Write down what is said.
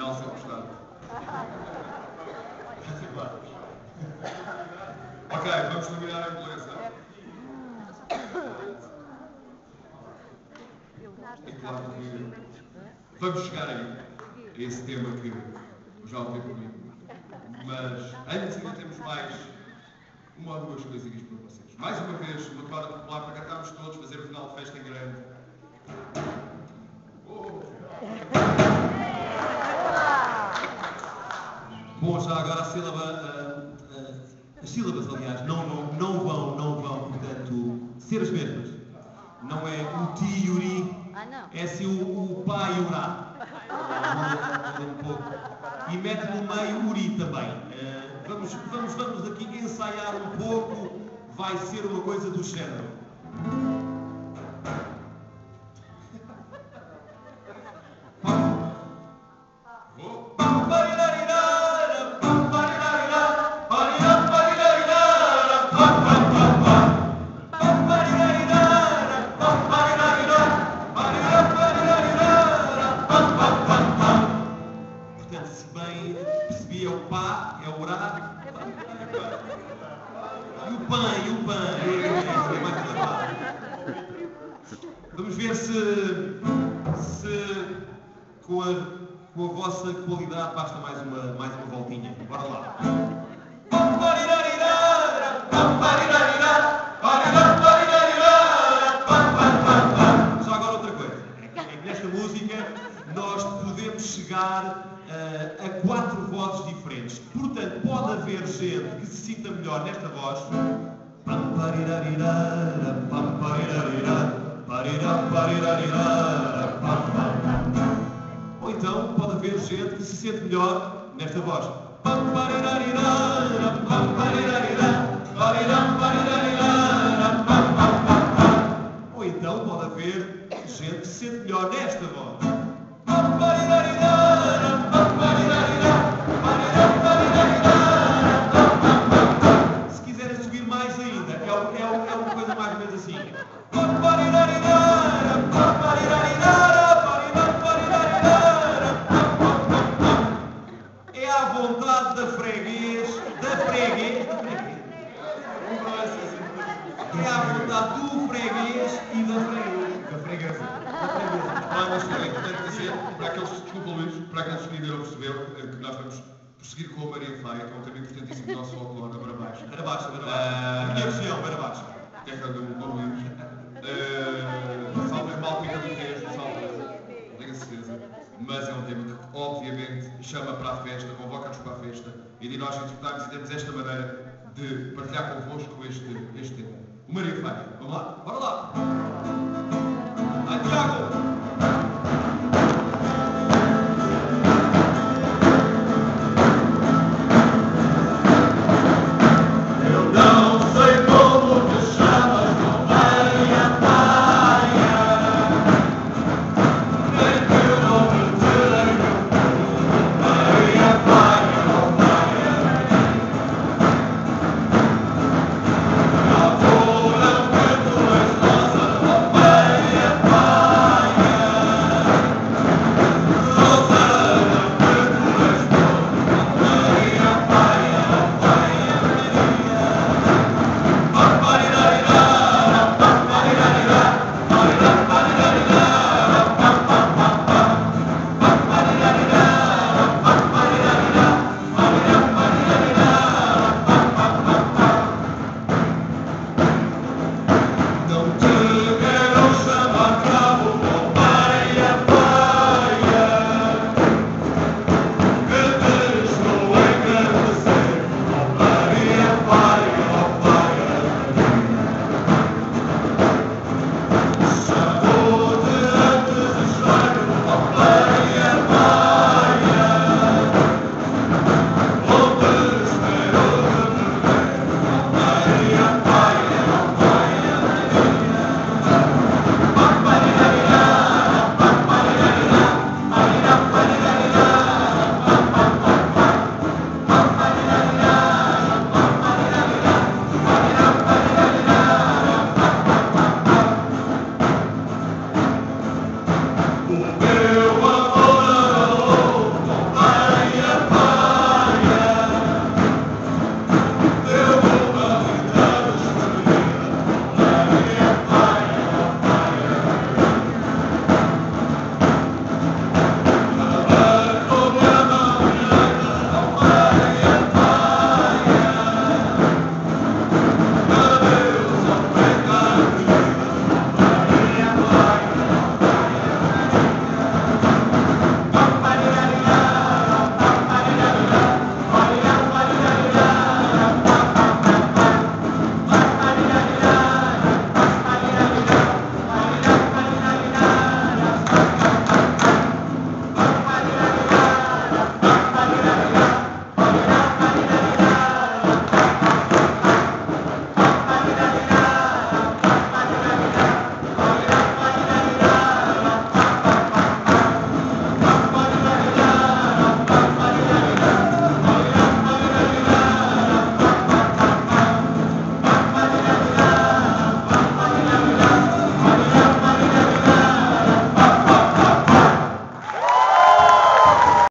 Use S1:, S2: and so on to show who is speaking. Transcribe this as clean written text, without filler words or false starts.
S1: Afinal, se eu gostar. Ok, vamos terminar a declaração. E claro que vamos chegar aí, a esse tema que eu já o tenho comigo. Mas antes ainda temos mais uma ou duas coisinhas para vocês. Mais uma vez, uma toada popular para cantarmos todos, fazer o final de festa em grande. Oh. Bom, já agora a sílaba, as sílabas, aliás, não vão, portanto, ser as mesmas. Não é o ti e o ri, é assim o pá e o rá. Um pouco. E mete no meio o ri também. Vamos aqui ensaiar um pouco, vai ser uma coisa do género. Vamos ver se com a vossa qualidade basta mais uma voltinha. Bora lá. Já agora outra coisa. É que nesta música nós podemos chegar a 4 vozes diferentes. Portanto, pode haver gente que se sinta melhor nesta voz. Ou então pode haver gente que se sente melhor nesta voz. Ou então pode haver gente que se sente melhor nesta voz. Se quiserem subir mais ainda, é uma coisa mais ou menos assim. É à vontade da freguês. É à vontade do freguês e da freguesa. Mas é importante dizer, para aqueles, desculpa Luís, para aqueles que ainda não perceberam, que nós vamos prosseguir com a Maria Faia, que é um tema importantíssimo do nosso folclore, a Barabaixa. Barabaixa. A minha região, Barabaixa. Que é que eu dou Luís. Salve mal que ele fez, salve, tenho a certeza. Mas é um tema que, obviamente, chama para a festa, convoca-nos para a festa, e de nós interpretarmos e temos esta maneira de partilhar convosco este tema. O Maria Faia, vamos lá? Bora lá! Ai, Tiago!